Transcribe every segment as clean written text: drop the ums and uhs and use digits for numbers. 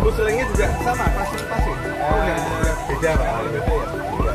puslingnya juga sama, pasti. Oh, beda Pak. Beda ya. Iya.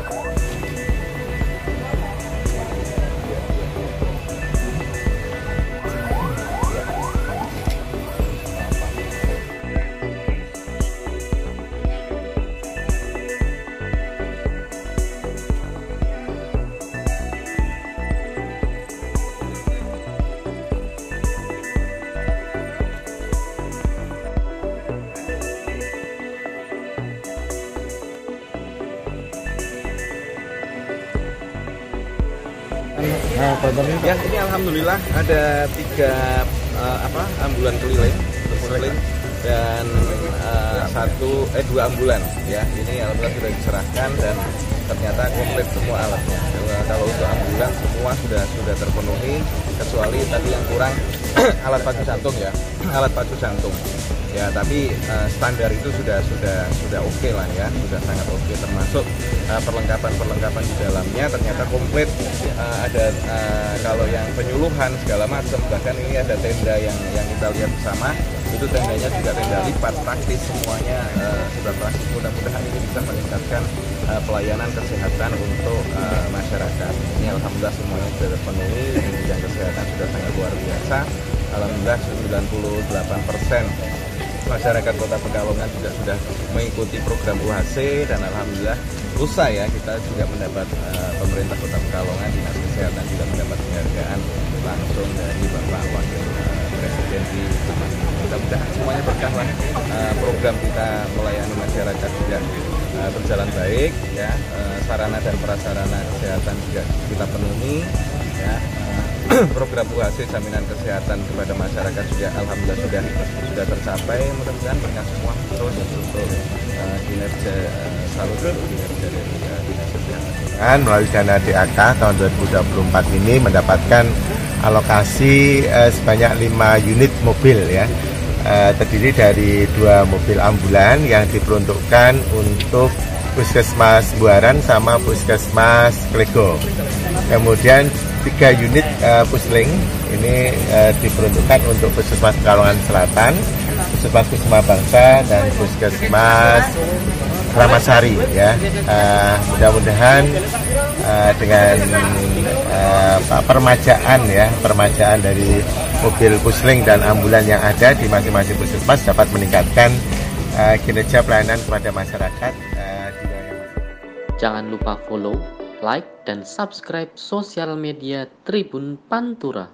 Ya, ini alhamdulillah ada 3 ambulan keliling untuk pusling dan 2 ambulan ya. Ini alhamdulillah sudah diserahkan dan ternyata komplit semua alatnya. Kalau untuk ambulan semua sudah terpenuhi kecuali tadi yang kurang alat pacu jantung ya. Alat pacu jantung. Ya, tapi standar itu sudah oke lah ya, sudah sangat oke, termasuk perlengkapan di dalamnya ternyata komplit. Ada kalau yang penyuluhan segala macam, bahkan ini ada tenda yang kita lihat bersama, itu tendanya juga tenda lipat, praktis semuanya sudah praktis. Mudah-mudahan ini bisa meningkatkan pelayanan kesehatan untuk masyarakat. Ini alhamdulillah semuanya sudah terpenuhi, bidang kesehatan sudah sangat luar biasa. Alhamdulillah 98% masyarakat Kota Pekalongan juga sudah mengikuti program UHC dan alhamdulillah lusa ya kita juga mendapat pemerintah Kota Pekalongan, Dinas Kesehatan juga mendapat penghargaan langsung dari Bapak Wakil Presiden di tempat ini. Mudah-mudahan semuanya berkah lah. Program kita melayani masyarakat juga berjalan baik ya. Sarana dan prasarana kesehatan juga kita penuhi ya. Program UHC jaminan kesehatan kepada masyarakat juga alhamdulillah sudah tercapai. Mudah-mudahan berkah semua terus untuk kinerja salut kinerja dari Dinas Kesehatan. Melalui dana DAK tahun 2024 ini mendapatkan alokasi sebanyak 5 unit mobil ya. Terdiri dari 2 mobil ambulan yang diperuntukkan untuk Puskesmas Buaran sama Puskesmas Klego. Kemudian 3 unit pusling ini diperuntukkan untuk Puskesmas Pekalongan Selatan, Puskesmas Kusuma Bangsa, dan Puskesmas Ramasari ya. Mudah-mudahan dengan permajaan dari mobil pusling dan ambulan yang ada di masing-masing puskesmas dapat meningkatkan kinerja pelayanan kepada masyarakat. Jangan lupa follow, like, dan subscribe sosial media Tribun Pantura.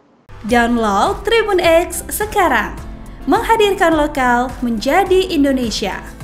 Download Tribun X sekarang, menghadirkan lokal menjadi Indonesia.